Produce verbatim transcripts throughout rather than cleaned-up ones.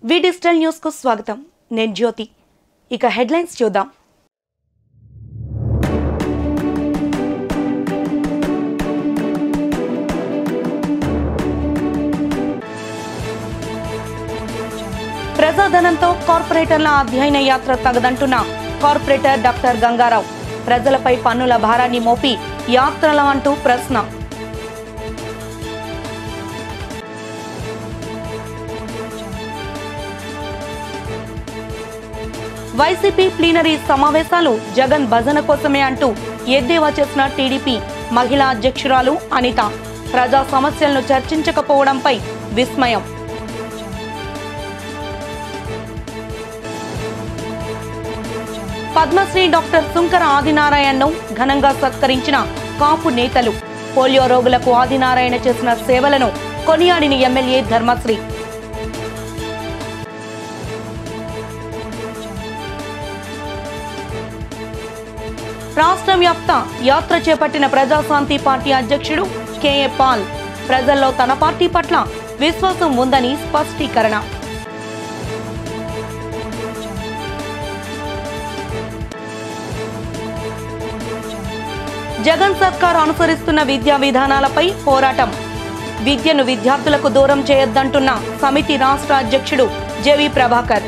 వి digital news కు స్వాగతం. నేను జ్యోతి. ఇక హెడ్లైన్స్ చూద్దాం. ప్రజాధనంతో కార్పొరేటర్ల అధ్యయన యాత్ర తగదంటున్న కార్పొరేటర్ డాక్టర్ గంగారావు. ప్రజలపై పన్నుల భారాన్ని మోపి యాత్రల అంటూ ప్రశ్న. వైసీపీ ప్లీనరీ సమావేశాలు జగన్ భజన కోసమే అంటూ ఎద్దేవా చేసిన టీడీపీ మహిళా అధ్యక్షురాలు అనిత. ప్రజా సమస్యలను చర్చించకపోవడంపై విస్మయం. పద్మశ్రీ డాక్టర్ సుంకర ఆదినారాయణను ఘనంగా సత్కరించిన కాపు నేతలు. పోలియో రోగులకు ఆదినారాయణ చేసిన సేవలను కొనియాడిన ఎమ్మెల్యే ధర్మశ్రీ. రాష్ట్ర వ్యాప్త యాత్ర చేపట్టిన ప్రజాశాంతి పార్టీ అధ్యక్షుడు కేఏ పాల్. ప్రజల్లో తన పార్టీ పట్ల విశ్వాసం ఉందని స్పష్టీకరణ. జగన్ సర్కార్ అనుసరిస్తున్న విద్యా విధానాలపై పోరాటం. విద్యను విద్యార్థులకు దూరం చేయొద్దంటున్న సమితి రాష్ట్ర అధ్యక్షుడు జేవి ప్రభాకర్.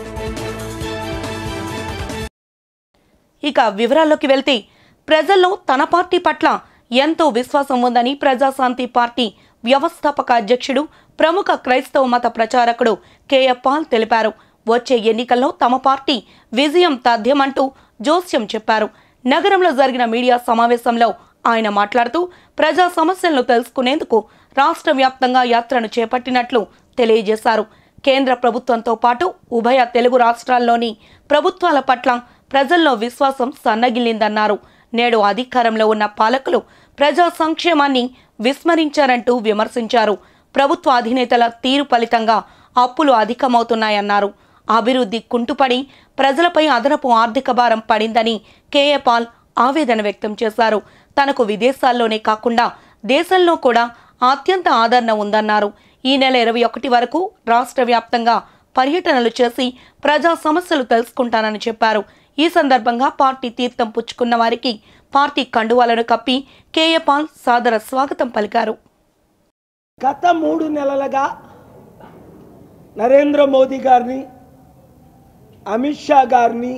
ఇక వివరాల్లోకి వెళ్తే, ప్రజల్లో తన పార్టీ పట్ల ఎంతో విశ్వాసం ఉందని ప్రజాశాంతి పార్టీ వ్యవస్థాపక అధ్యక్షుడు ప్రముఖ క్రైస్తవ మత ప్రచారకుడు కేఏ పాల్ తెలిపారు. వచ్చే ఎన్నికల్లో తమ పార్టీ విజయం తథ్యమంటూ జోస్యం చెప్పారు. నగరంలో జరిగిన మీడియా సమావేశంలో ఆయన మాట్లాడుతూ, ప్రజా సమస్యలను తెలుసుకునేందుకు రాష్ట్ర వ్యాప్తంగా యాత్రను చేపట్టినట్లు తెలియజేశారు. కేంద్ర ప్రభుత్వంతో పాటు ఉభయ తెలుగు రాష్ట్రాల్లోని ప్రభుత్వాల పట్ల ప్రజల్లో విశ్వాసం సన్నగిల్లిందన్నారు. నేడు అధికారంలో ఉన్న పాలకులు ప్రజా సంక్షేమాన్ని విస్మరించారంటూ విమర్శించారు. ప్రభుత్వ అధినేతల తీరు ఫలితంగా అప్పులు అధికమవుతున్నాయన్నారు. అభివృద్ధి కుంటుపడి ప్రజలపై అదనపు ఆర్థిక భారం పడిందని కేఏ పాల్ ఆవేదన వ్యక్తం చేశారు. తనకు విదేశాల్లోనే కాకుండా దేశంలో కూడా అత్యంత ఆదరణ ఉందన్నారు. ఈ నెల ఇరవై ఒకటి వరకు రాష్ట్ర వ్యాప్తంగా పర్యటనలు చేసి ప్రజా సమస్యలు తెలుసుకుంటానని చెప్పారు. ఈ సందర్భంగా పార్టీ తీర్థం పుచ్చుకున్న వారికి పార్టీ కండువాలను కప్పి కేఏ పాల్ సాదర స్వాగతం పలికారు. గత మూడు నెలలుగా నరేంద్ర మోదీ గారిని, అమిత్ షా గారిని,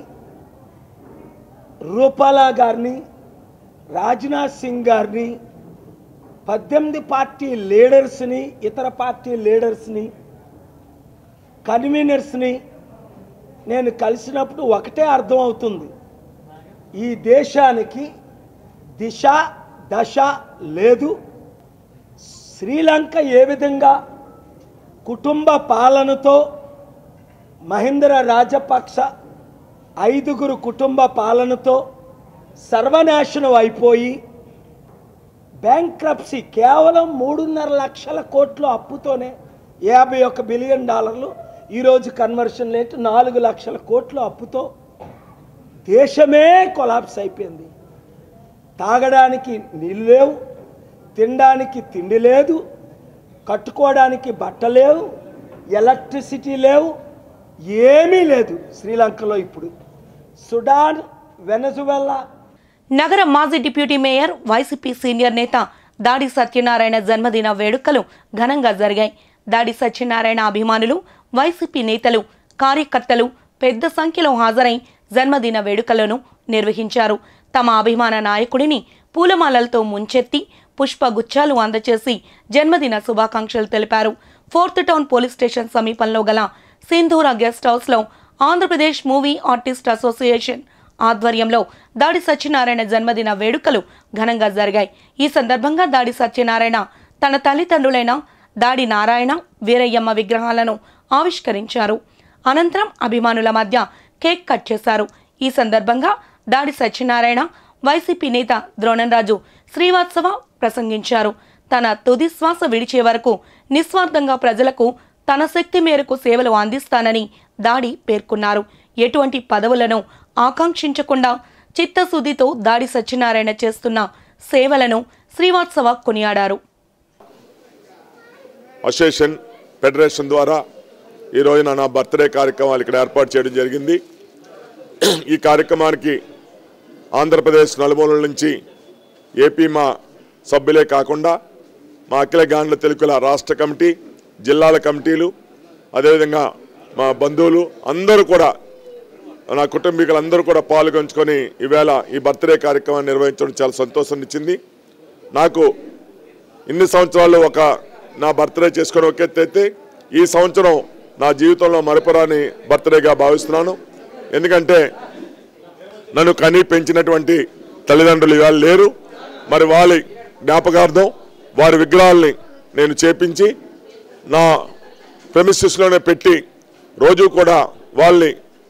రూపాలా గారిని, రాజ్నాథ్ సింగ్ గారిని, పద్దెనిమిది పార్టీ లీడర్స్ని, ఇతర పార్టీ లీడర్స్ని, కన్వీనర్స్ని నేను కలిసినప్పుడు ఒకటే అర్థం అవుతుంది. ఈ దేశానికి దిశ దశ లేదు. శ్రీలంక ఏ విధంగా కుటుంబ పాలనతో మహేంద్ర రాజపక్ష ఐదుగురు కుటుంబ పాలనతో సర్వనాశనం అయిపోయి బ్యాంక్రప్సీ కేవలం మూడున్నర లక్షల కోట్ల అప్పుతోనే యాభై ఒక బిలియన్ డాలర్లు ఈరోజు కన్వర్షన్ రేట్ నాలుగు లక్షల కోట్ల అప్పుతో దేశమే కొలాప్స్ అయిపోయింది. తాగడానికి నీళ్ళు లేవు, తినడానికి తిండి లేదు, కట్టుకోవడానికి బట్ట లేవు, ఎలక్ట్రిసిటీ లేవు, ఏమీ లేదు శ్రీలంకలో. ఇప్పుడు సుడాన్, వెనజువెలా. నగర మాజీ డిప్యూటీ మేయర్ వైసీపీ సీనియర్ నేత దాడి సత్యనారాయణ జన్మదిన వేడుకలు ఘనంగా జరిగాయి. దాడి సత్యనారాయణ అభిమానులు, వైసీపీ నేతలు, కార్యకర్తలు పెద్ద సంఖ్యలో హాజరై జన్మదిన వేడుకలను నిర్వహించారు. తమ అభిమాన నాయకుడిని పూలమాలలతో ముంచెత్తి పుష్పగుచ్చాలు అందచేసి జన్మదిన శుభాకాంక్షలు తెలిపారు. ఫోర్త్ టౌన్ పోలీస్ స్టేషన్ సమీపంలో గల సింధూరా గెస్ట్ హౌస్లో ఆంధ్రప్రదేశ్ మూవీ ఆర్టిస్ట్ అసోసియేషన్ ఆధ్వర్యంలో దాడి సత్యనారాయణ జన్మదిన వేడుకలు ఘనంగా జరిగాయి. ఈ సందర్భంగా దాడి సత్యనారాయణ తన తల్లిదండ్రులైన దాడి నారాయణ, వీరయ్యమ్మ విగ్రహాలను ఆవిష్కరించారు. అనంతరం అభిమానుల మధ్య కేక్ కట్ చేశారు. ఈ సందర్భంగా దాడి సత్యనారాయణ, వైసీపీ నేత ద్రోణంరాజు శ్రీవాత్సవ ప్రసంగించారు. తన తుది శ్వాస విడిచే వరకు నిస్వార్థంగా ప్రజలకు తన శక్తి మేరకు సేవలు అందిస్తానని దాడి పేర్కొన్నారు. ఎటువంటి పదవులను ఆకాంక్షించకుండా చిత్తశుద్ధితో దాడి సత్యనారాయణ చేస్తున్న సేవలను శ్రీవాత్సవ కొనియాడారు. అసోసియేషన్ ఫెడరేషన్ ద్వారా ఈ రోజున నా బర్త్డే కార్యక్రమాలు ఇక్కడ ఏర్పాటు చేయడం జరిగింది. ఈ కార్యక్రమానికి ఆంధ్రప్రదేశ్ నలుమూలల నుంచి ఏపీ మా సభ్యులే కాకుండా మా అఖిల గాండ్ల తెలుగుల రాష్ట్ర కమిటీ, జిల్లాల కమిటీలు, అదేవిధంగా మా బంధువులు అందరూ కూడా, నా కుటుంబీకులందరూ కూడా పాల్గొంచుకొని ఈవేళ ఈ బర్త్డే కార్యక్రమాన్ని నిర్వహించడం చాలా సంతోషాన్ని ఇచ్చింది. నాకు ఇన్ని సంవత్సరాలు ఒక నా బర్త్డే చేసుకొని ఒక ఎత్తు అయితే ఈ సంవత్సరం నా జీవితంలో మరపురాని బర్త్డేగా భావిస్తున్నాను. ఎందుకంటే నన్ను కని పెంచినటువంటి తల్లిదండ్రులు ఇవాళ లేరు. మరి వాళ్ళ జ్ఞాపకార్థం వారి విగ్రహాలని నేను చేపించి నా ప్రెమిసెస్లోనే పెట్టి రోజు కూడా వాళ్ళని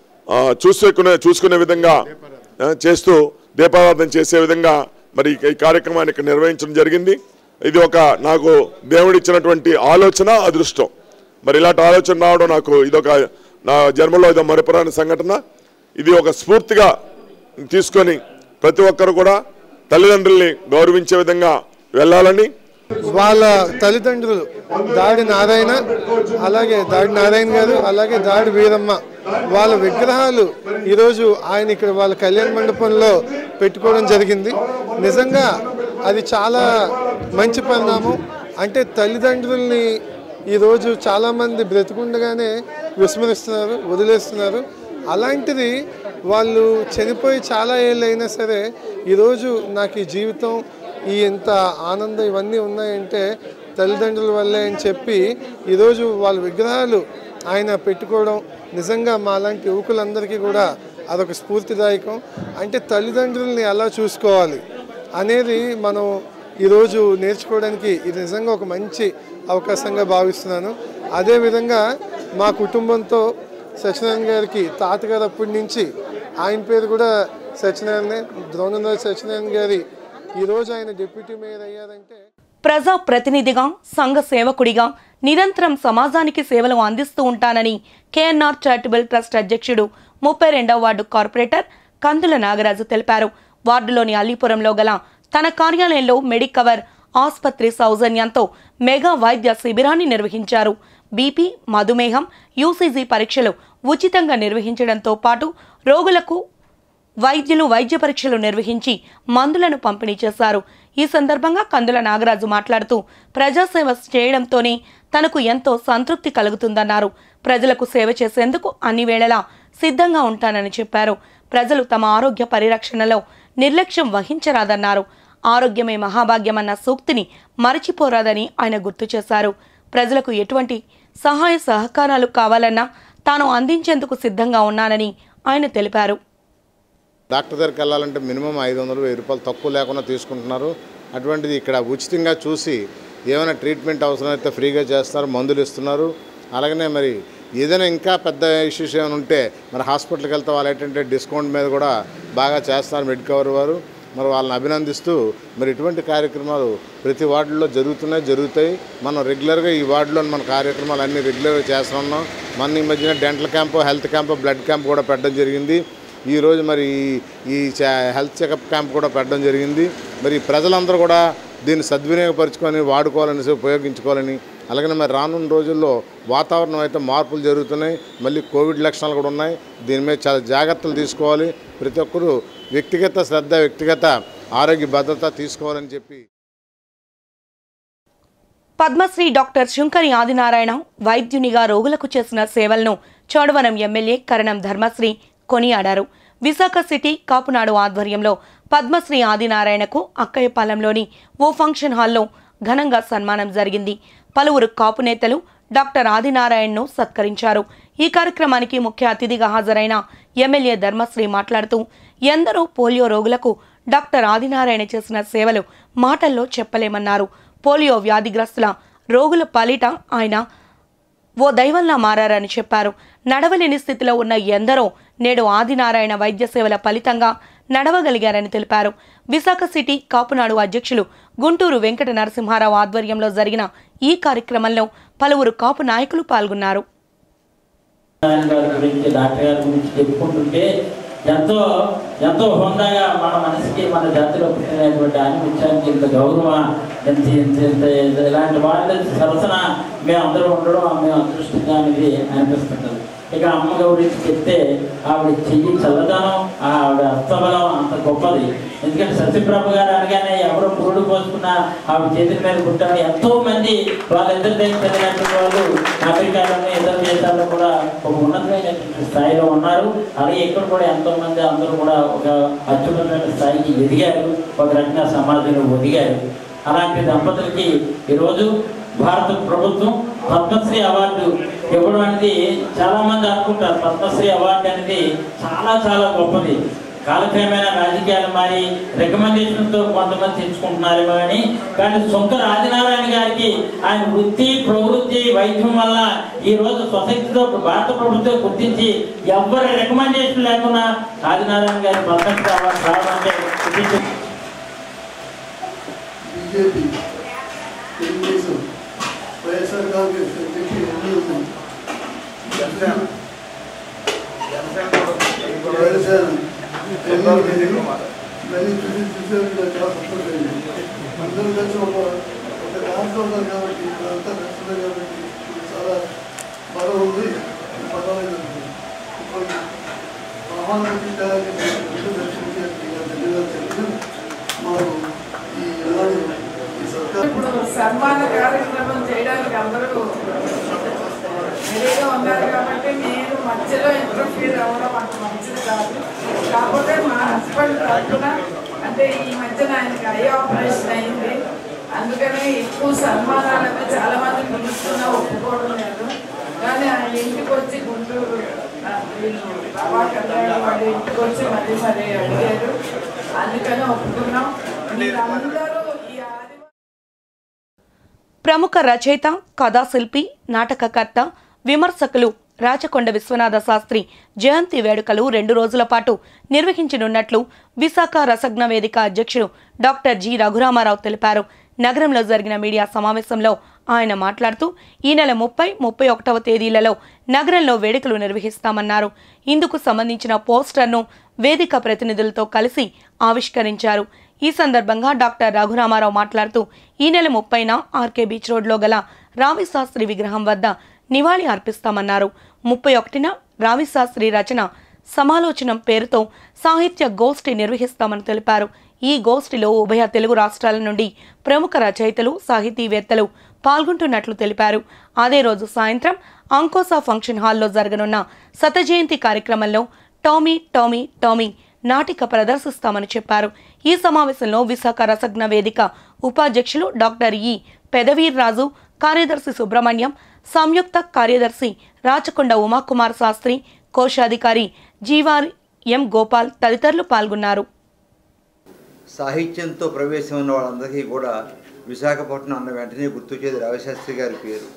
చూసుకునే చూసుకునే విధంగా చేస్తూ దీపారాధన చేసే విధంగా మరి ఈ కార్యక్రమాన్ని ఇక్కడ నిర్వహించడం జరిగింది. ఇది ఒక నాకు దేవుడిచ్చినటువంటి ఆలోచన, అదృష్టం. మరి ఇలాంటి ఆలోచన రావడం నాకు ఇదొక నా జన్మలో ఇదో మరపురాని సంఘటన. ఇది ఒక స్ఫూర్తిగా తీసుకొని ప్రతి ఒక్కరు కూడా తల్లిదండ్రుల్ని గౌరవించే విధంగా వెళ్ళాలని, వాళ్ళ తల్లిదండ్రులు దాడి నారాయణ, అలాగే దాడి నారాయణ గారు, అలాగే దాడి వీరమ్మ, వాళ్ళ విగ్రహాలు ఈరోజు ఆయన ఇక్కడ వాళ్ళ కళ్యాణ మండపంలో పెట్టుకోవడం జరిగింది. నిజంగా అది చాలా మంచి పరిణామం. అంటే తల్లిదండ్రుల్ని ఈరోజు చాలామంది బ్రతికుండగానే విస్మరిస్తున్నారు, వదిలేస్తున్నారు. అలాంటిది వాళ్ళు చనిపోయి చాలా ఏళ్ళు అయినా సరే ఈరోజు నాకు ఈ జీవితం, ఈ ఇంత ఆనందం ఇవన్నీ ఉన్నాయంటే తల్లిదండ్రుల వల్లే అని చెప్పి ఈరోజు వాళ్ళ విగ్రహాలు ఆయన పెట్టుకోవడం నిజంగా మాలాంటి యువకులందరికీ కూడా అదొక స్ఫూర్తిదాయకం. అంటే తల్లిదండ్రుల్ని ఎలా చూసుకోవాలి అనేది మనం ఈరోజు నేర్చుకోవడానికి ఇది నిజంగా ఒక మంచి అవకాశంగా భావిస్తున్నాను. అదేవిధంగా మా కుటుంబంతో సత్యనారాయణ గారికి తాతగారు అప్పటి నుంచి ఆయన పేరు కూడా సత్యనారాయణ, ద్రోణంరాజు సత్యనారాయణ గారి ఈరోజు ఆయన డిప్యూటీ మేయర్ అయ్యారంటే ప్రజా ప్రతినిధిగా, సంఘ సేవకుడిగా నిరంతరం సమాజానికి సేవలు అందిస్తూ ఉంటానని కేఎన్ఆర్ చారిటబుల్ ట్రస్ట్ అధ్యక్షుడు ముప్పై రెండవ వార్డు కార్పొరేటర్ కందుల నాగరాజు తెలిపారు. వార్డులోని అల్లీపురంలో గల తన కార్యాలయంలో మెడికవర్ ఆసుపత్రి సౌజన్యంతో మెగా వైద్య శిబిరాన్ని నిర్వహించారు. బీపీ, మధుమేహం, యూసీజీ పరీక్షలు ఉచితంగా నిర్వహించడంతో పాటు రోగులకు వైద్యులు వైద్య పరీక్షలు నిర్వహించి మందులను పంపిణీ చేశారు. ఈ సందర్భంగా కందుల నాగరాజు మాట్లాడుతూ ప్రజాసేవ చేయడంతోనే తనకు ఎంతో సంతృప్తి కలుగుతుందన్నారు. ప్రజలకు సేవ చేసేందుకు అన్ని వేళలా సిద్ధంగా ఉంటానని చెప్పారు. ప్రజలు తమ ఆరోగ్య పరిరక్షణలో నిర్లక్ష్యం వహించరాదన్నారు. ఆరోగ్యమే మహాభాగ్యమన్న సూక్తిని మరచిపోరాదని ఆయన గుర్తు చేశారు. ప్రజలకు ఎటువంటి సహాయ సహకారాలు కావాలన్నా తాను అందించేందుకు సిద్ధంగా ఉన్నానని ఆయన తెలిపారు. డాక్టర్ దగ్గరికి వెళ్ళాలంటే మినిమం ఐదు వందలు వెయ్యి రూపాయలు తక్కువ లేకుండా తీసుకుంటున్నారు. అటువంటిది ఇక్కడ ఉచితంగా చూసి ఏమైనా ట్రీట్మెంట్ అవసరమైతే ఫ్రీగా చేస్తున్నారు, మందులు ఇస్తున్నారు. అలాగనే మరి ఏదైనా ఇంకా పెద్ద ఇష్యూస్ ఏమైనా ఉంటే మరి హాస్పిటల్కి వెళ్తే వాళ్ళు ఏంటంటే డిస్కౌంట్ మీద కూడా బాగా చేస్తున్నారు మెడికవర్ వారు. మరి వాళ్ళని అభినందిస్తూ మరి ఇటువంటి కార్యక్రమాలు ప్రతి వార్డులో జరుగుతున్నాయి, జరుగుతాయి. మనం రెగ్యులర్గా ఈ వార్డులో మన కార్యక్రమాలు అన్నీ రెగ్యులర్గా చేస్తున్నాం. మన ఈ మధ్యన dental camp, health camp, blood camp కూడా పెట్టడం జరిగింది. ఈరోజు మరి ఈ హెల్త్ చెకప్ క్యాంప్ కూడా పెట్టడం జరిగింది. మరి ప్రజలందరూ కూడా దీన్ని సద్వినియోగపరుచుకొని వాడుకోవాలని, ఉపయోగించుకోవాలని. అలాగనే మరి రానున్న రోజుల్లో వాతావరణం అయితే మార్పులు జరుగుతున్నాయి, మళ్ళీ కోవిడ్ లక్షణాలు కూడా ఉన్నాయి. దీని మీద చాలా జాగ్రత్తలు తీసుకోవాలి. ప్రతి ఒక్కరూ వ్యక్తిగత శ్రద్ధ, వ్యక్తిగత ఆరోగ్య భద్రత తీసుకోవాలని చెప్పి పద్మశ్రీ డాక్టర్ శుంకరి ఆదినారాయణ వైద్యునిగా రోగులకు చేసిన సేవలను చోడవరం ఎమ్మెల్యే కరణం ధర్మశ్రీ కొనియాడారు. విశాఖ సిటీ కాపునాడు ఆధ్వర్యంలో పద్మశ్రీ ఆదినారాయణకు అక్కయ్యపాలెంలోని ఓ ఫంక్షన్ హాల్లో ఘనంగా సన్మానం జరిగింది. పలువురు కాపు నేతలు డాక్టర్ ఆదినారాయణను సత్కరించారు. ఈ కార్యక్రమానికి ముఖ్య అతిథిగా హాజరైన ఎమ్మెల్యే ధర్మశ్రీ మాట్లాడుతూ ఎందరో పోలియో రోగులకు డాక్టర్ ఆదినారాయణ చేసిన సేవలు మాటల్లో చెప్పలేమన్నారు. పోలియో వ్యాధిగ్రస్తుల రోగుల పాలిట ఆయన ఓ దైవంలా మారారని చెప్పారు. నడవలేని స్థితిలో ఉన్న ఎందరో నేడు ఆదినారాయణ వైద్య సేవల ఫలితంగా నడవగలిగారని తెలిపారు. విశాఖ సిటీ కాపునాడు అధ్యక్షులు గుంటూరు వెంకట నరసింహారావు ఆధ్వర్యంలో జరిగిన ఈ కార్యక్రమంలో పలువురు కాపు నాయకులు పాల్గొన్నారు. ఎంతో ఎంతో హోందాగా మన మనసుకి మన జాతిలో పుట్టినటువంటి ఆనిమిత్యానికి ఇంత గౌరవం ఎంత ఇంత ఇంత ఇలాంటి వాళ్ళ సరసన మేము అందరూ ఉండడం మేము అదృష్టంగా అనేది అనిపిస్తుంటుంది. ఇక అమ్మ గురించి చెప్తే ఆవిడ చెయ్యి చల్లదనం, ఆవిడ అస్తబలం అంత గొప్పది. ఎందుకంటే సత్యప్రభ గారు అనగానే ఎవరో పురుడు పోసుకున్న ఆవిడ చేతుల మీద పుట్టారు. ఎంతో మంది వాళ్ళిద్దరి దగ్గర చదివినటువంటి వాళ్ళు అమెరికాలోనే ఇతర దేశాల్లో కూడా ఒక ఉన్నతమైనటువంటి స్థాయిలో ఉన్నారు. అలాగే ఇక్కడ కూడా ఎంతో మంది అందరూ కూడా ఒక అత్యున్నతమైన స్థాయికి ఎదిగారు, ఒక రకంగా సమాజంలో ఒదిగారు. అలాంటి దంపతులకి ఈరోజు భారత ప్రభుత్వం పద్మశ్రీ అవార్డు ఇవ్వడం అనేది చాలా మంది అనుకుంటారు. పద్మశ్రీ అవార్డు అనేది చాలా చాలా గొప్పది. కాలక్రమేణా రాజకీయాలు మారి రికమెండేషన్తో కొంతమంది తెచ్చుకుంటున్నారేమో కానీ కానీ శంకర ఆదినారాయణ గారికి ఆయన వృత్తి ప్రవృత్తి వైద్యం వల్ల ఈ రోజు సొసైటీతో భారత ప్రభుత్వం గుర్తించి ఎవరి రికమెండేషన్ లేకుండా ఆదినారాయణ గారి పద్మశ్రీ అవార్డు రావాలంటే బీజేపీ తెలుగుదేశం వైఎస్ఆర్ కాంగ్రెస్ చెప్పి ఎన్ని ఉన్నాయి. వైఎస్ఆర్ ఇవన్నీ చూసి చూసే చాలా సంతోషమైంది. అందరూ కలిసి ఒక ఒక దాంట్లో ఉన్నారు కాబట్టి ఇదంతా నచ్చుతుంది కాబట్టి చాలా బాగా ఉంది. పర్వాలేదు ఇప్పుడు మహానగరి దర్శించి మాకు ఈ ఎలాంటి ఇప్పుడు సన్మాన కార్యక్రమం చేయడానికి అందరూ రెడీగా ఉన్నారు కాబట్టి నేను మధ్యలో ఇంటర్ఫీర్ అవ్వడం అంత మంచిది కాదు. కాకపోతే మా హస్బెండ్ తరఫున అంటే ఈ మధ్యన ఆయనకి ఐ ఆపరేషన్ అయింది, అందుకని ఎక్కువ సన్మానాలు చాలా మంది పిలుస్తున్నా ఒప్పుకోవడం లేదు. కానీ ఆయన ఇంటికి వచ్చి గుంటూరు వీళ్ళు బాబా కళ్యాణ్ వాళ్ళ ఇంటికి వచ్చి మళ్ళీ మరీ అడిగారు, అందుకని ఒప్పుకున్నాం. అందరూ ప్రముఖ రచయిత, కథాశిల్పి, నాటకకర్త, విమర్శకులు రాచకొండ విశ్వనాథ శాస్త్రి జయంతి వేడుకలు రెండు రోజుల పాటు నిర్వహించనున్నట్లు విశాఖ రసజ్ఞ వేదిక అధ్యక్షుడు డాక్టర్ జి రఘురామారావు తెలిపారు. నగరంలో జరిగిన మీడియా సమావేశంలో ఆయన మాట్లాడుతూ ఈ నెల ముప్పై ముప్పై ఒకటవ తేదీలలో నగరంలో వేడుకలు నిర్వహిస్తామన్నారు. ఇందుకు సంబంధించిన పోస్టర్ను వేదిక ప్రతినిధులతో కలిసి ఆవిష్కరించారు. ఈ సందర్భంగా డాక్టర్ రఘురామారావు మాట్లాడుతూ ఈ నెల ముప్పైన ఆర్కే బీచ్ రోడ్లో గల రావిశాస్త్రి విగ్రహం వద్ద నివాళి అర్పిస్తామన్నారు. ముప్పై ఒకటిన రావిశాస్త్రి రచన సమాలోచనం పేరుతో సాహిత్య గోష్ఠి నిర్వహిస్తామని తెలిపారు. ఈ గోష్ఠిలో ఉభయ తెలుగు రాష్ట్రాల నుండి ప్రముఖ రచయితలు, సాహితీవేత్తలు పాల్గొంటున్నట్లు తెలిపారు. అదే రోజు సాయంత్రం అంకోసా ఫంక్షన్ హాల్లో జరగనున్న శత జయంతి కార్యక్రమంలో టామీ టామీ టామీ నాటిక ప్రదర్శిస్తామని చెప్పారు. ఈ సమావేశంలో విశాఖ రసజ్ఞ వేదిక ఉపాధ్యక్షులు డాక్టర్ ఈ పెదవీర్రాజు, కార్యదర్శి సుబ్రహ్మణ్యం, సంయుక్త కార్యదర్శి రాచకొండ ఉమాకుమార్ శాస్త్రి, కోశాధికారి జీవారి ఎం గోపాల్ తదితరులు పాల్గొన్నారు. సాహిత్యంతో ప్రవేశం ఉన్న వాళ్ళందరికీ కూడా విశాఖపట్నం అన్న వెంటనే గుర్తొచ్చేది రావిశాస్త్రి గారి పేరు.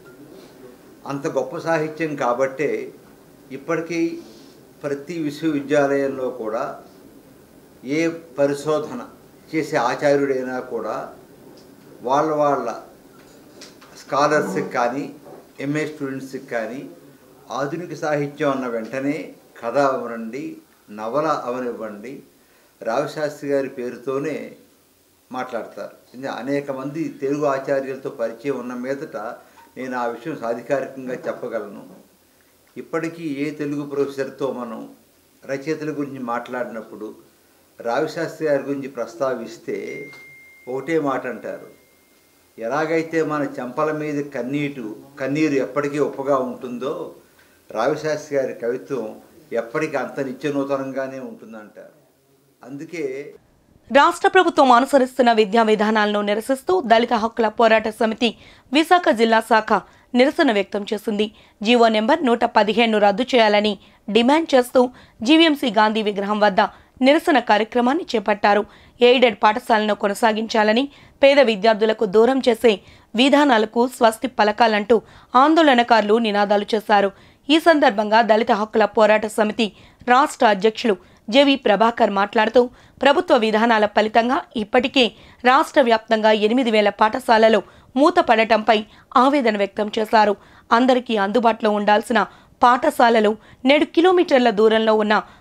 అంత గొప్ప సాహిత్యం కాబట్టే ఇప్పటికీ ప్రతి విశ్వవిద్యాలయంలో కూడా ఏ పరిశోధన చేసే ఆచార్యుడైనా కూడా వాళ్ళ వాళ్ళ స్కాలర్స్కి కానీ ఎంఏ స్టూడెంట్స్కి కానీ ఆధునిక సాహిత్యం అన్న వెంటనే కథ అవనండి, నవల అవనివ్వండి, రావిశాస్త్రి గారి పేరుతోనే మాట్లాడతారు. అనేక మంది తెలుగు ఆచార్యులతో పరిచయం ఉన్న మీదట నేను ఆ విషయం సాధికారికంగా చెప్పగలను. ఇప్పటికీ ఏ తెలుగు ప్రొఫెసర్తో మనం రచయితల గురించి మాట్లాడినప్పుడు రావిశాస్త్రి గారి గురించి ప్రస్తావిస్తే ఒకటే మాట అంటారు, ఎలాగైతే మన చెంపల మీద కన్నీటు కన్నీరు ఎప్పటికీ ఉప్పగా ఉంటుందో రావిశాస్త్రి గారి కవిత్వం ఎప్పటికీ అంత నిత్యనూతనంగానే ఉంటుందంటారు. అందుకే రాష్ట్ర ప్రభుత్వం అనుసరిస్తున్న విద్యా విధానాలను నిరసిస్తూ దళిత హక్కుల పోరాట సమితి విశాఖ జిల్లా శాఖ నిరసన వ్యక్తం చేసింది. జీవో నెంబర్ నూట పదిహేను రద్దు చేయాలని డిమాండ్ చేస్తూ జీవీఎంసీ గాంధీ విగ్రహం వద్ద నిరసన కార్యక్రమాన్ని చేపట్టారు. ఎయిడెడ్ పాఠశాలను కొనసాగించాలని, పేద విద్యార్థులకు దూరం చేసే విధానాలకు స్వస్తి పలకాలంటూ ఆందోళనకారులు నినాదాలు చేశారు. ఈ సందర్భంగా దళిత హక్కుల పోరాట సమితి రాష్ట్ర అధ్యక్షులు జేవి ప్రభాకర్ మాట్లాడుతూ ప్రభుత్వ విధానాల ఫలితంగా ఇప్పటికే రాష్ట్ర వ్యాప్తంగా ఎనిమిది వేల పాఠశాలలు మూతపడటంపై ఆవేదన వ్యక్తం చేశారు. అందరికీ అందుబాటులో ఉండాల్సిన పాఠశాలలు నేడు కిలోమీటర్ల దూరంలో ఉన్న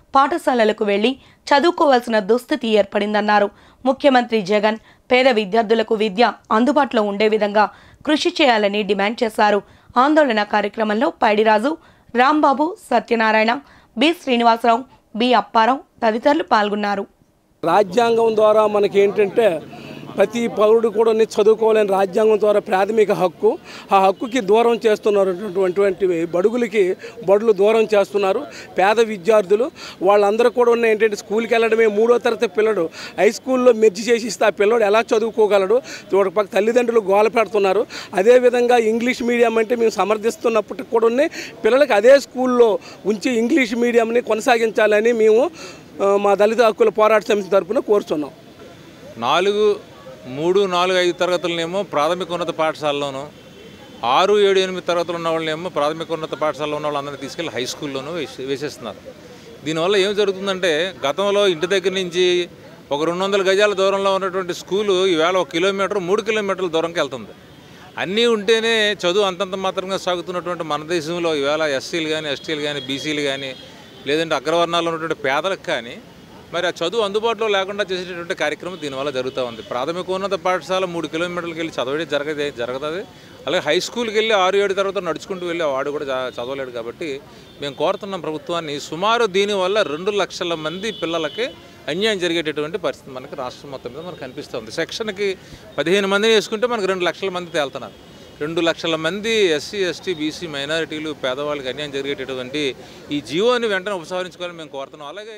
పాఠశాలలకు వెళ్లి చదువుకోవాల్సిన దుస్థితి ఏర్పడిందన్నారు. ముఖ్యమంత్రి జగన్ పేద విద్యార్థులకు విద్య అందుబాటులో ఉండే విధంగా కృషి చేయాలని డిమాండ్ చేశారు. ఆందోళన కార్యక్రమంలో పైడిరాజు, రాంబాబు, సత్యనారాయణ, బి శ్రీనివాసరావు, బి అప్పారావు తదితరులు పాల్గొన్నారు. రాజ్యాంగం ద్వారా మనకి ఏంటంటే ప్రతి పౌరుడు కూడా చదువుకోవాలని రాజ్యాంగం ద్వారా ప్రాథమిక హక్కు. ఆ హక్కుకి దూరం చేస్తున్నటువంటి బడుగులకి బడులు దూరం చేస్తున్నారు. పేద విద్యార్థులు వాళ్ళందరూ కూడా ఉన్న ఏంటంటే స్కూల్కి వెళ్ళడమే మూడో తరగతి పిల్లడు హై స్కూల్లో మెర్జి చేసి ఇస్తే ఆ పిల్లడు ఎలా చదువుకోగలడు? ఒక పక్క తల్లిదండ్రులు గోల పెడుతున్నారు. అదేవిధంగా ఇంగ్లీష్ మీడియం అంటే మేము సమర్థిస్తున్నప్పటికి కూడా పిల్లలకి అదే స్కూల్లో ఉంచి ఇంగ్లీష్ మీడియంని కొనసాగించాలని మేము మా దళిత హక్కుల పోరాట సమితి తరఫున కోరుతున్నాం. నాలుగు మూడు నాలుగు ఐదు తరగతులనేమో ప్రాథమిక ఉన్నత పాఠశాలలోనూ, ఆరు ఏడు ఎనిమిది తరగతులు ఉన్న వాళ్ళనేమో ప్రాథమిక ఉన్నత పాఠశాలలో ఉన్న వాళ్ళందరినీ తీసుకెళ్ళి హై స్కూల్లోనూ వేసే వేసేస్తున్నారు. దీనివల్ల ఏం జరుగుతుందంటే గతంలో ఇంటి దగ్గర నుంచి ఒక రెండు వందల గజాల దూరంలో ఉన్నటువంటి స్కూలు ఈవేళ ఒక కిలోమీటర్ మూడు కిలోమీటర్ల దూరంకి వెళ్తుంది. అన్నీ ఉంటేనే చదువు అంతంత మాత్రంగా సాగుతున్నటువంటి మన దేశంలో ఈవేళ ఎస్సీలు కానీ ఎస్టీలు కానీ బీసీలు కానీ లేదంటే అగ్రవర్ణాల్లో ఉన్నటువంటి పేదలకు కానీ మరి ఆ చదువు అందుబాటులో లేకుండా చేసేటటువంటి కార్యక్రమం దీనివల్ల జరుగుతూ ఉంది. ప్రాథమిక ఉన్నత పాఠశాల మూడు కిలోమీటర్లకు వెళ్ళి చదవడం జరగదే జరగదు అలాగే హై స్కూల్కి వెళ్ళి ఆరు ఏడు తర్వాత నడుచుకుంటూ వెళ్ళి వాడు కూడా చదవలేడు. కాబట్టి మేము కోరుతున్నాం ప్రభుత్వాన్ని, సుమారు దీనివల్ల రెండు లక్షల మంది పిల్లలకి అన్యాయం జరిగేటటువంటి పరిస్థితి మనకి రాష్ట్రం మొత్తం మీద మనకు కనిపిస్తుంది. సెక్షన్కి పదిహేను మందిని వేసుకుంటే మనకు రెండు లక్షల మంది తేలుతున్నారు. రెండు లక్షల మంది ఎస్సీ ఎస్టీ బీసీ మైనారిటీలు పేదవాళ్ళకి అన్యాయం జరిగేటటువంటి ఈ జీవోని వెంటనే ఉపసంహరించుకోవాలని మేము కోరుతున్నాం. అలాగే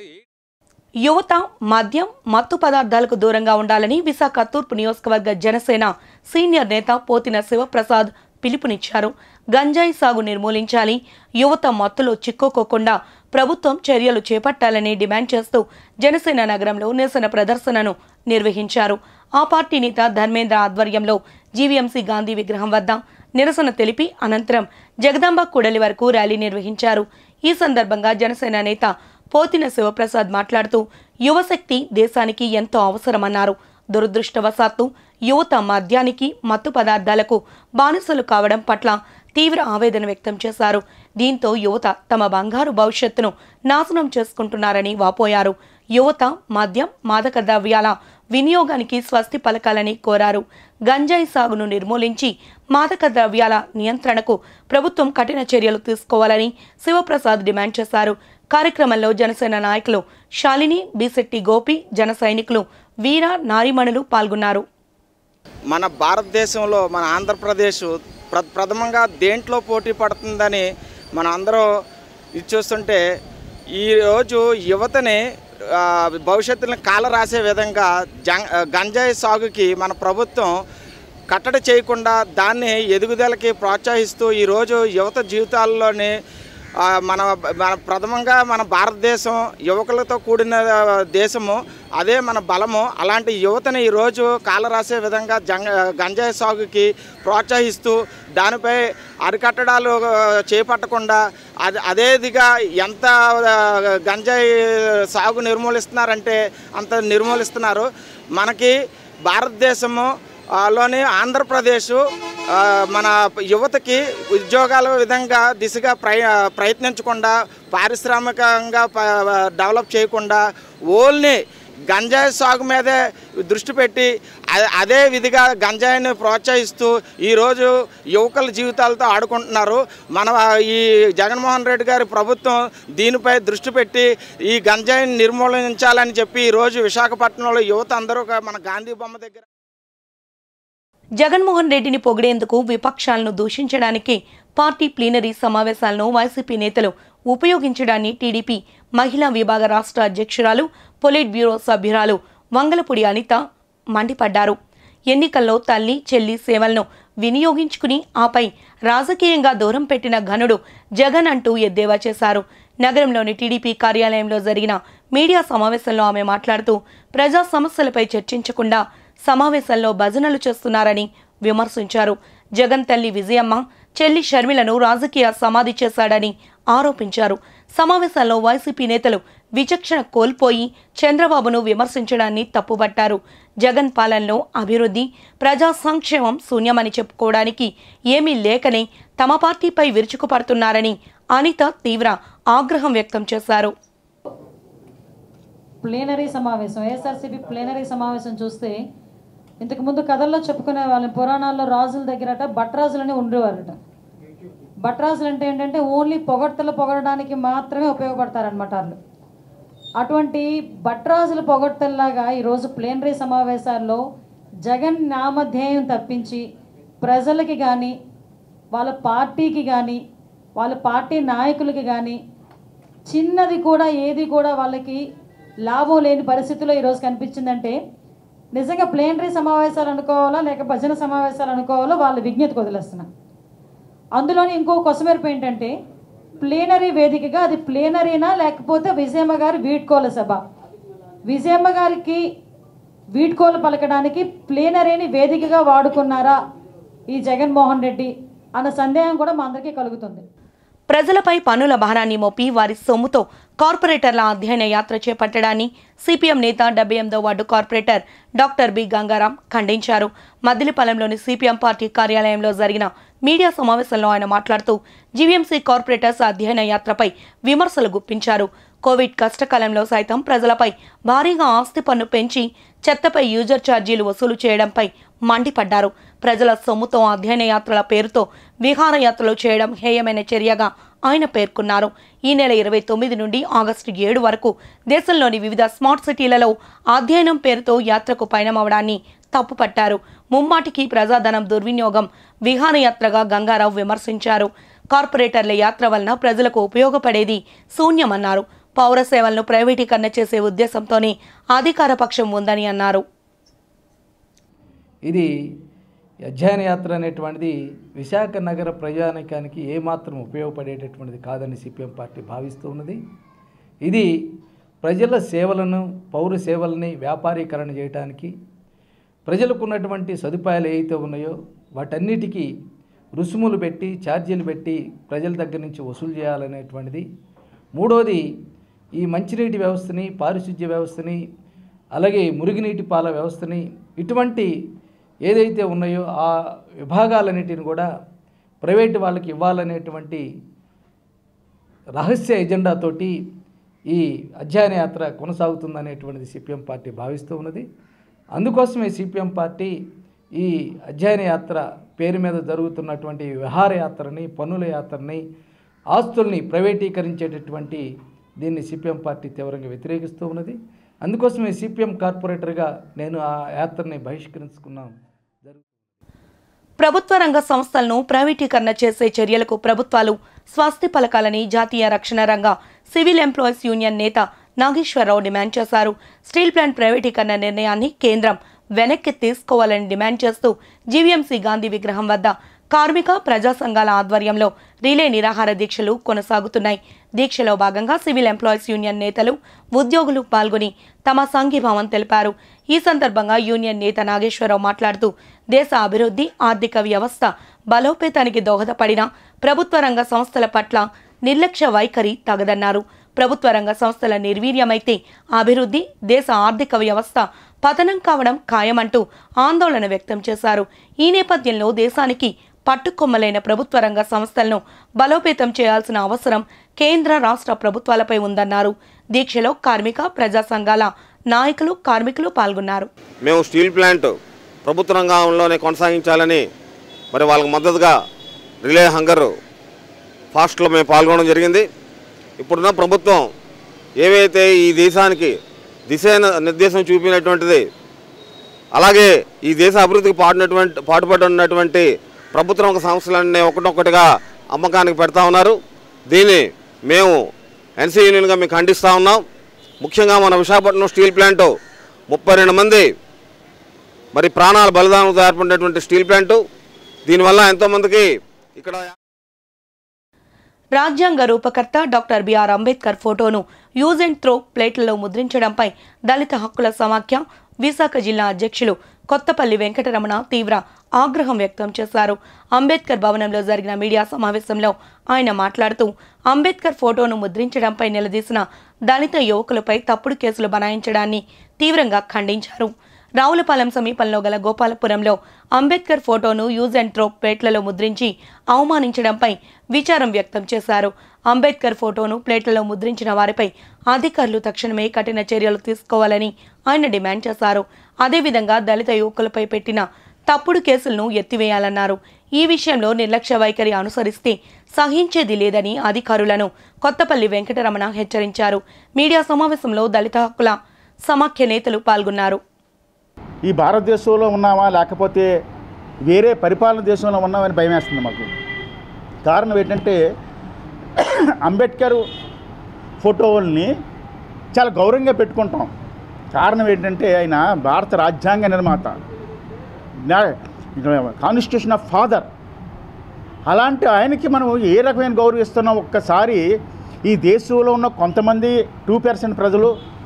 యువత మద్యం, మత్తు పదార్థాలకు దూరంగా ఉండాలని విశాఖ తూర్పు నియోజకవర్గ జనసేన సీనియర్ నేత పోతిన శివప్రసాద్ పిలుపునిచ్చారు. గంజాయి సాగు నిర్మూలించాలి, యువత మత్తులో చిక్కుకోకుండా ప్రభుత్వం చర్యలు చేపట్టాలని డిమాండ్ చేస్తూ జనసేన నగరంలో నిరసన ప్రదర్శనను నిర్వహించారు. ఆ పార్టీ నేత ధర్మేంద్ర ఆధ్వర్యంలో జీవీఎంసీ గాంధీ విగ్రహం వద్ద నిరసన తెలిపి అనంతరం జగదాంబ కూడలి వరకు ర్యాలీ నిర్వహించారు. ఈ సందర్భంగా జనసేన నేత పోతిన శివప్రసాద్ మాట్లాడుతూ యువశక్తి దేశానికి ఎంతో అవసరమన్నారు. దురదృష్టవశాత్తు యువత మద్యానికి, మత్తు పదార్థాలకు బానిసలు కావడం పట్ల తీవ్ర ఆవేదన వ్యక్తం చేశారు. దీంతో యువత తమ బంగారు భవిష్యత్తును నాశనం చేసుకుంటున్నారని వాపోయారు. యువత మద్యం, మాదక ద్రవ్యాల వినియోగానికి స్వస్తి పలకాలని కోరారు. గంజాయి సాగును నిర్మూలించి మాదక ద్రవ్యాల నియంత్రణకు ప్రభుత్వం కఠిన చర్యలు తీసుకోవాలని శివప్రసాద్ డిమాండ్ చేశారు. కార్యక్రమంలో జనసేన నాయకులు శాలిని, బిశెట్టి గోపి, జన సైనికులు, వీర, నారిమణులు పాల్గొన్నారు. మన భారతదేశంలో మన ఆంధ్రప్రదేశ్ ప్ర ప్రథమంగా దేంట్లో పోటీ పడుతుందని మన అందరూ ఇది చూస్తుంటే ఈరోజు యువతని భవిష్యత్తుని కాల రాసే విధంగా గంజాయి సాగుకి మన ప్రభుత్వం కట్టడి చేయకుండా దాన్ని ఎదుగుదలకి ప్రోత్సహిస్తూ ఈరోజు యువత జీవితాల్లోని మన మన ప్రథమంగా మన భారతదేశం యువకులతో కూడిన దేశము, అదే మన బలము. అలాంటి యువతని ఈరోజు కాల రాసే విధంగా జంగ గంజాయి సాగుకి ప్రోత్సహిస్తూ దానిపై అరికట్టడాలు చేపట్టకుండా అది అదేదిగా ఎంత గంజాయి సాగు నిర్మూలిస్తున్నారంటే అంత నిర్మూలిస్తున్నారు. మనకి భారతదేశము లోని ఆంధ్రప్రదేశ్ మన యువతకి ఉద్యోగాల విధంగా దిశగా ప్రయ ప్రయత్నించకుండా పారిశ్రామికంగా డెవలప్ చేయకుండా ఓన్లీ గంజాయి సాగు మీదే దృష్టి పెట్టి అదే విధిగా గంజాయిని ప్రోత్సహిస్తూ ఈరోజు యువకుల జీవితాలతో ఆడుకుంటున్నారు. మన ఈ జగన్మోహన్ రెడ్డి గారి ప్రభుత్వం దీనిపై దృష్టి పెట్టి ఈ గంజాయిని నిర్మూలించాలని చెప్పి ఈరోజు విశాఖపట్నంలో యువత అందరూ మన గాంధీ బొమ్మ దగ్గర జగన్మోహన్ రెడ్డిని పొగిడేందుకు విపక్షాలను దూషించడానికి పార్టీ ప్లీనరీ సమావేశాలను వైసీపీ నేతలు ఉపయోగించడాన్ని టీడీపీ మహిళా విభాగ రాష్ట్ర అధ్యక్షురాలు, పొలిట్ బ్యూరో సభ్యురాలు వంగలపూడి అనిత మండిపడ్డారు. ఎన్నికల్లో తల్లి, చెల్లి సేవలను వినియోగించుకుని ఆపై రాజకీయంగా దూరం పెట్టిన ఘనుడు జగన్ అంటూ ఎద్దేవా చేశారు. నగరంలోని టీడీపీ కార్యాలయంలో జరిగిన మీడియా సమావేశంలో ఆమె మాట్లాడుతూ ప్రజా సమస్యలపై చర్చించకుండా సమావేశంలో భజనలు చేస్తున్నారని విమర్శించారు. జగన్ తల్లి విజయమ్మ, చెల్లి షర్మిలను రాజకీయ సమాధి చేశాడని ఆరోపించారు. సమావేశంలో వైసీపీ నేతలు విచక్షణ కోల్పోయి చంద్రబాబును విమర్శించడాన్ని తప్పుపట్టారు. జగన్ పాలనలో అభివృద్ధి, ప్రజా సంక్షేమం శూన్యమని చెప్పుకోవడానికి ఏమీ లేకనే తమ పార్టీపై విరుచుకుపడుతున్నారని అనిత తీవ్ర ఆగ్రహం వ్యక్తం చేశారు. ప్లేనరీ సమావేశం, వైఎస్ఆర్సీపీ ప్లేనరీ సమావేశం చూస్తే ఇంతకుముందు కథల్లో చెప్పుకునే వాళ్ళ పురాణాల్లో రాజుల దగ్గరట భట్రాజులని ఉండేవారట. భట్రాజులు అంటే ఏంటంటే ఓన్లీ పొగడ్తలు పొగడడానికి మాత్రమే ఉపయోగపడతారనమాట వాళ్ళు. అటువంటి భట్రాజుల పొగడ్తల్లాగా ఈరోజు ప్లేనరీ సమావేశాల్లో జగన్ నామధేయం తప్పించి ప్రజలకి కానీ వాళ్ళ పార్టీకి కానీ వాళ్ళ పార్టీ నాయకులకి కానీ చిన్నది కూడా ఏది కూడా వాళ్ళకి లాభం లేని పరిస్థితిలో ఈరోజు కనిపించిందంటే నిజంగా ప్లేనరీ సమావేశాలు అనుకోవాలా లేక భజన సమావేశాలు అనుకోవాలో వాళ్ళ విజ్ఞతకు వదిలేస్తున్నా. అందులోని ఇంకో కొసమెరుపు ఏంటంటే ప్లేనరీ వేదికగా అది ప్లేనరీనా లేకపోతే విజయమ్మ గారి వీడ్కోల సభ. విజయమ్మ గారికి వీడ్కోలు పలకడానికి ప్లేనరీని వేదికగా వాడుకున్నారా ఈ జగన్మోహన్ రెడ్డి అన్న సందేహం కూడా మా అందరికీ కలుగుతుంది. ప్రజలపై పన్నుల భారాన్ని మోపి వారి సొమ్ముతో కార్పొరేటర్ల అధ్యయన యాత్ర చేపట్టడాన్ని సిపిఎం నేత డెబ్బై ఎనిమిదో ward corporator doctor B Gangaram ఖండించారు. మద్దిలిపాలెంలోని సిపిఎం పార్టీ కార్యాలయంలో జరిగిన మీడియా సమావేశంలో ఆయన మాట్లాడుతూ జీవీఎంసీ కార్పొరేటర్స్ అధ్యయన యాత్రపై విమర్శలు గుప్పించారు. కోవిడ్ కష్టకాలంలో సైతం ప్రజలపై భారీగా ఆస్తి పన్ను పెంచి చెత్తపై యూజర్ ఛార్జీలు వసూలు చేయడంపై మండిపడ్డారు. ప్రజల సొమ్ముతో అధ్యయన యాత్రల పేరుతో విహారయాత్రలు చేయడం హేయమైన చర్యగా ఆయన పేర్కొన్నారు. ఈ నెల ఇరవై తొమ్మిది నుండి ఆగస్టు ఏడు వరకు దేశంలోని వివిధ స్మార్ట్ సిటీలలో అధ్యయనం పేరుతో యాత్రకు పయనమవడాన్ని తప్పుపట్టారు. ముమ్మాటికి ప్రజాధనం దుర్వినియోగం విహారయాత్రగా గంగారావు విమర్శించారు. కార్పొరేటర్ల యాత్ర వలన ప్రజలకు ఉపయోగపడేది శూన్యమన్నారు. పౌర సేవలను ప్రైవేటీకరణ చేసే ఉద్దేశంతోనే అధికార పక్షం ఉందని అన్నారు. ఇది అధ్యయన యాత్ర అనేటువంటిది విశాఖ నగర ప్రజానికానికి ఏమాత్రం ఉపయోగపడేటటువంటిది కాదని సిపిఎం పార్టీ భావిస్తూ ఉన్నది. ఇది ప్రజల సేవలను పౌర సేవలని వ్యాపారీకరణ చేయడానికి ప్రజలకు ఉన్నటువంటి సదుపాయాలు ఏవైతే ఉన్నాయో వాటన్నిటికీ రుసుములు పెట్టి ఛార్జీలు పెట్టి ప్రజల దగ్గర నుంచి వసూలు చేయాలనేటువంటిది. మూడోది ఈ మంచినీటి వ్యవస్థని పారిశుద్ధ్య వ్యవస్థని అలాగే మురుగునీటి పాల వ్యవస్థని ఇటువంటి ఏదైతే ఉన్నాయో ఆ విభాగాలన్నిటిని కూడా ప్రైవేటు వాళ్ళకి ఇవ్వాలనేటువంటి రహస్య ఎజెండాతోటి ఈ అధ్యయన యాత్ర కొనసాగుతుందనేటువంటిది సిపిఎం పార్టీ భావిస్తూ ఉన్నది. అందుకోసమే సిపిఎం పార్టీ ఈ అధ్యయన యాత్ర పేరు మీద జరుగుతున్నటువంటి విహారయాత్రని పన్నుల యాత్రని ఆస్తుల్ని ప్రైవేటీకరించేటటువంటి దీన్ని సిపిఎం పార్టీ తీవ్రంగా వ్యతిరేకిస్తూ ఉన్నది. అందుకోసమే సిపిఎం కార్పొరేటర్గా నేను ఆ యాత్రని బహిష్కరించుకున్నాను. ప్రభుత్వ రంగ సంస్థలను ప్రైవేటీకరణ చేసే చర్యలకు ప్రభుత్వాలు స్వస్తి పలకాలని జాతీయ రక్షణ రంగ సివిల్ ఎంప్లాయీస్ యూనియన్ నేత నాగేశ్వరరావు డిమాండ్ చేశారు. స్టీల్ ప్లాంట్ ప్రైవేటీకరణ నిర్ణయాన్ని కేంద్రం వెనక్కి తీసుకోవాలని డిమాండ్ చేస్తూ జీవీఎంసీ గాంధీ విగ్రహం వద్ద కార్మిక ప్రజా సంఘాల ఆధ్వర్యంలో రిలే నిరాహార దీక్షలు కొనసాగుతున్నాయి. దీక్షలో భాగంగా సివిల్ ఎంప్లాయీస్ యూనియన్ నేతలు ఉద్యోగులు పాల్గొని తమ సంఘీభావం తెలిపారు. ఈ సందర్భంగా యూనియన్ నేత నాగేశ్వరరావు మాట్లాడుతూ దేశ అభివృద్ధి ఆర్థిక వ్యవస్థ బలోపేతానికి దోహదపడిన ప్రభుత్వ రంగ సంస్థల పట్ల నిర్లక్ష్య వైఖరి తగదన్నారు. ప్రభుత్వ రంగ సంస్థల నిర్వీర్యమైతే అభివృద్ధి దేశ ఆర్థిక వ్యవస్థ పతనం కావడం ఖాయమంటూ ఆందోళన వ్యక్తం చేశారు. ఈ నేపథ్యంలో దేశానికి పట్టుకొమ్మలైన ప్రభుత్వ రంగ సంస్థలను బలోపేతం చేయాల్సిన అవసరం కేంద్ర రాష్ట్ర ప్రభుత్వాలపై ఉందన్నారు. దీక్షలో కార్మిక ప్రజా సంఘాల నాయకులు కార్మికులు పాల్గొన్నారు. మేము స్టీల్ ప్లాంట్ ప్రభుత్వ రంగంలోనే కొనసాగించాలని మరి వాళ్ళకు మద్దతుగా రిలే హంగర్ ఫాస్ట్లో మేము పాల్గొనడం జరిగింది. ఇప్పుడున్న ప్రభుత్వం ఏవైతే ఈ దేశానికి దిశ నిర్దేశం చూపినటువంటిది అలాగే ఈ దేశ అభివృద్ధికి పాడినటువంటి పాటుపడినటువంటి ప్రభుత్వ రంగ సంస్థలన్నీ ఒకటొక్కటిగా అమ్మకానికి పెడతా ఉన్నారు. దీన్ని మేము ఎన్సీ యూనియన్గా మేము ఖండిస్తూ ఉన్నాం. ముఖ్యంగా మన విశాఖపట్నం స్టీల్ ప్లాంటు ముప్పై రెండు మంది మరి ప్రాణాల బలిదానంతో ఏర్పడినటువంటి స్టీల్ ప్లాంటు. దీనివల్ల ఎంతోమందికి ఇక్కడ రాజ్యాంగ రూపకర్త డాక్టర్ బిఆర్ అంబేద్కర్ ఫోటోను యూజ్ అండ్ త్రో ప్లేట్లలో ముద్రించడంపై దళిత హక్కుల సమాఖ్య విశాఖ జిల్లా అధ్యక్షులు కొత్తపల్లి వెంకటరమణ తీవ్ర ఆగ్రహం వ్యక్తం చేశారు. అంబేద్కర్ భవనంలో జరిగిన మీడియా సమావేశంలో ఆయన మాట్లాడుతూ అంబేద్కర్ ఫోటోను ముద్రించడంపై నిలదీసిన దళిత యువకులపై తప్పుడు కేసులు బనాయించడాన్ని తీవ్రంగా ఖండించారు. రావులపాలెం సమీపంలో గల గోపాలపురంలో అంబేద్కర్ ఫోటోను యూజ్ అండ్ త్రో ప్లేట్లలో ముద్రించి అవమానించడంపై విచారం వ్యక్తం చేశారు. అంబేద్కర్ ఫోటోను ప్లేట్లలో ముద్రించిన వారిపై అధికారులు తక్షణమే కఠిన చర్యలు తీసుకోవాలని ఆయన డిమాండ్ చేశారు. అదేవిధంగా దళిత యువకులపై పెట్టిన తప్పుడు కేసులను ఎత్తివేయాలన్నారు. ఈ విషయంలో నిర్లక్ష్య వైఖరి అనుసరిస్తే సహించేది లేదని అధికారులను కొత్తపల్లి వెంకటరమణ హెచ్చరించారు. మీడియా సమావేశంలో దళిత హక్కుల సమాఖ్య నేతలు పాల్గొన్నారు. ఈ భారతదేశంలో ఉన్నామా లేకపోతే వేరే పరిపాలన దేశంలో ఉన్నామని భయం వేస్తుంది మాకు. కారణం ఏంటంటే అంబేద్కర్ ఫోటోల్ని చాలా గౌరవంగా పెట్టుకుంటాం. కారణం ఏంటంటే ఆయన భారత రాజ్యాంగ నిర్మాత, కాన్స్టిట్యూషన్ ఆఫ్ ఫాదర్. అలాంటి ఆయనకి మనం ఏ రకమైన గౌరవిస్తున్నాం? ఒక్కసారి ఈ దేశంలో ఉన్న కొంతమంది టూ పర్సెంట్ ప్రజలు,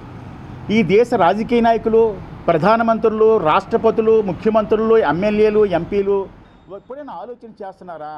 ఈ దేశ రాజకీయ నాయకులు, ప్రధానమంత్రులు, రాష్ట్రపతులు, ముఖ్యమంత్రులు, ఎమ్మెల్యేలు, ఎంపీలు ఎప్పుడైనా ఆలోచన చేస్తున్నారా?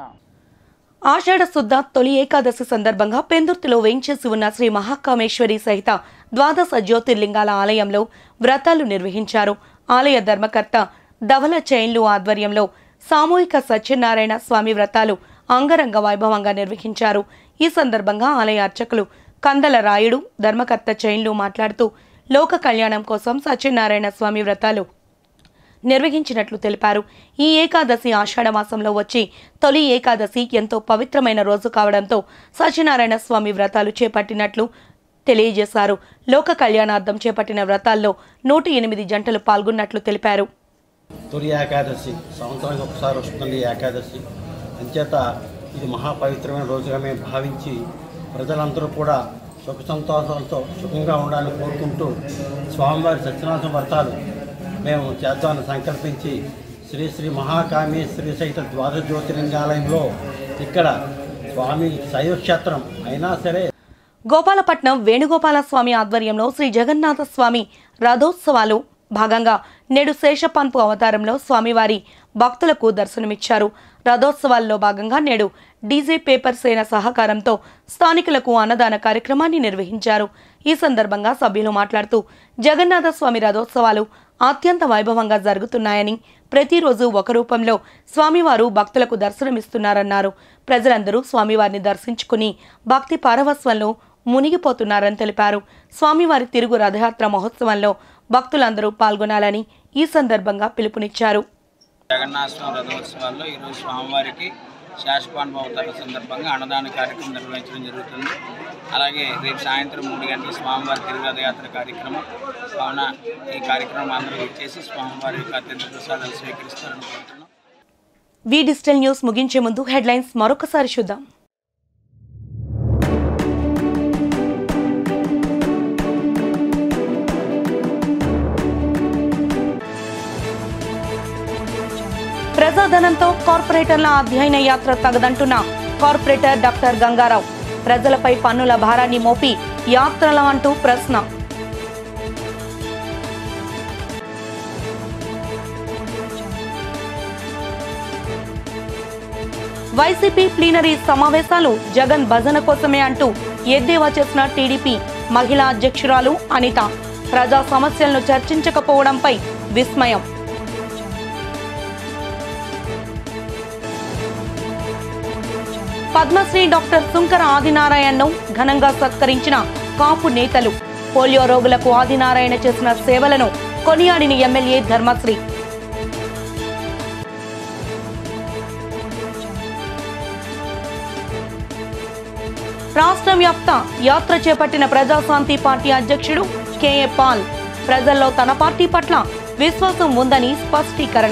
ఆషాఢ శుద్ధ తొలి ఏకాదశి సందర్భంగా పెందుర్తిలో వేంచేసి ఉన్న శ్రీ మహాకామేశ్వరి సహిత ద్వాదశ జ్యోతిర్లింగాల ఆలయంలో వ్రతాలు నిర్వహించారు. ఆలయ ధర్మకర్త ధవల చైన్లు ఆధ్వర్యంలో సామూహిక సత్యనారాయణ స్వామి వ్రతాలు అంగరంగ వైభవంగా నిర్వహించారు. ఈ సందర్భంగా ఆలయ అర్చకులు కందల రాయుడు, ధర్మకర్త చైన్లు మాట్లాడుతూ లోక కళ్యాణం కోసం సత్యనారాయణ స్వామి వ్రతాలు నిర్వహించినట్లు తెలిపారు. ఈ ఏకాదశి ఆషాఢ మాసంలో వచ్చి తొలి ఏకాదశి ఎంతో పవిత్రమైన రోజు కావడంతో సత్యనారాయణ స్వామి వ్రతాలు చేపట్టినట్లు తెలియజేశారు. లోక కళ్యాణార్థం చేపట్టిన వ్రతాల్లో నూట ఎనిమిది జంటలు పాల్గొన్నట్లు తెలిపారు. తొలి ఏకాదశి సంవత్సరానికి ఒకసారి వస్తుంది ఏకాదశి, అంచేత ఇది మహాపవిత్రమైన రోజుగా మేము భావించి ప్రజలందరూ కూడా సుఖ సంతోషాలతో సుఖంగా ఉండాలని కోరుకుంటూ స్వామివారి సత్యనారాయణ వ్రతాలు మేము చేద్దామని సంకల్పించి శ్రీ శ్రీ మహాకామేశ్వరి సహిత ద్వాదశ జ్యోతిర్లింగాలయంలో ఇక్కడ స్వామి శైవక్షేత్రం అయినా సరే గోపాలపట్నం వేణుగోపాల స్వామి ఆధ్వర్యంలో శ్రీ జగన్నాథ స్వామి రథోత్సవాలు భాగంగా నేడు శేషపాన్పు అవతారంలో స్వామివారి భక్తులకు దర్శనమిచ్చారు. రథోత్సవాల్లో భాగంగా నేడు డీజే పేపర్ సేన సహకారంతో స్థానికులకు అన్నదాన కార్యక్రమాన్ని నిర్వహించారు. ఈ సందర్భంగా సభ్యులు మాట్లాడుతూ జగన్నాథ స్వామి రథోత్సవాలు అత్యంత వైభవంగా జరుగుతున్నాయని, ప్రతిరోజు ఒక రూపంలో స్వామివారు భక్తులకు దర్శనమిస్తున్నారన్నారు. ప్రజలందరూ స్వామివారిని దర్శించుకుని భక్తి పారవస్వంలో మునిగిపోతున్నారని తెలిపారు. స్వామివారి తిరుగు రథయాత్ర మహోత్సవంలో భక్తులందరూ పాల్గొనాలని ఈ సందర్భంగా పిలుపునిచ్చారు. జగన్నాథ స్వామి రథోత్సవాల్లో ఈరోజు స్వామివారికి శేషపాన్పు అవతార సందర్భంగా అన్నదాన కార్యక్రమం నిర్వహించడం జరుగుతుంది. అలాగే రేపు సాయంత్రం మూడు గంటల స్వామివారి తిరుగు రథయాత్ర కార్యక్రమం కావున ఈ కార్యక్రమం అందరూ ఇచ్చేసి స్వామివారి యొక్క అత్యంత ప్రసాదాలు స్వీకరిస్తారని కోరుతున్నాం. వి డిజిటల్ న్యూస్ ముగించే ముందు హెడ్లైన్స్ మరొకసారి చూద్దాం. ప్రజాధనంతో కార్పొరేటర్ల అధ్యయన యాత్ర తగదంటున్న కార్పొరేటర్ డాక్టర్ గంగారావు. ప్రజలపై పన్నుల భారాన్ని మోపి యాత్రల అంటూ ప్రశ్న. వైసీపీ ప్లీనరీ సమావేశాలు జగన్ భజన కోసమే అంటూ ఎద్దేవా చేసిన టీడీపీ మహిళా అధ్యక్షురాలు అనిత. ప్రజా సమస్యలను చర్చించకపోవడంపై విస్మయం. పద్మశ్రీ డాక్టర్ సుంకర ఆదినారాయణను ఘనంగా సత్కరించిన కాపు నేతలు. పోలియో రోగులకు ఆదినారాయణ చేసిన సేవలను కొనియాడిన ఎమ్మెల్యే ధర్మశ్రీ. రాష్ట్ర వ్యాప్త యాత్ర చేపట్టిన ప్రజాశాంతి పార్టీ అధ్యక్షుడు కేఏ పాల్. ప్రజల్లో తన పార్టీ పట్ల విశ్వాసం ఉందని స్పష్టీకరణ.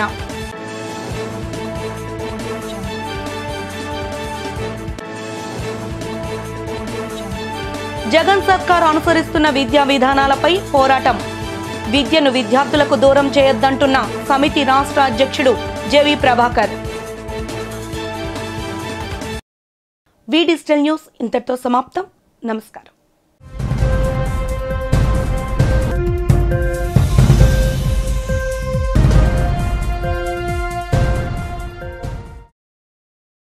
జగన్ సర్కార్ అనుసరిస్తున్న విద్యా విధానాలపై పోరాటం. విద్యను విద్యార్థులకు దూరం చేయొద్దంటున్న సమితి రాష్ట్ర అధ్యక్షుడు JV Prabhakar. V digital news ఇంతటితో సమాప్తం. నమస్కారం.